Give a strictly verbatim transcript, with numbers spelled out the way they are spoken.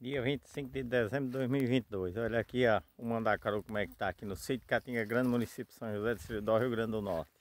Dia vinte e cinco de dezembro de dois mil e vinte e dois. Olha aqui ó, o mandacaru como é que tá aqui no sítio Catinga Grande, município de São José de Seridó, Rio Grande do Norte.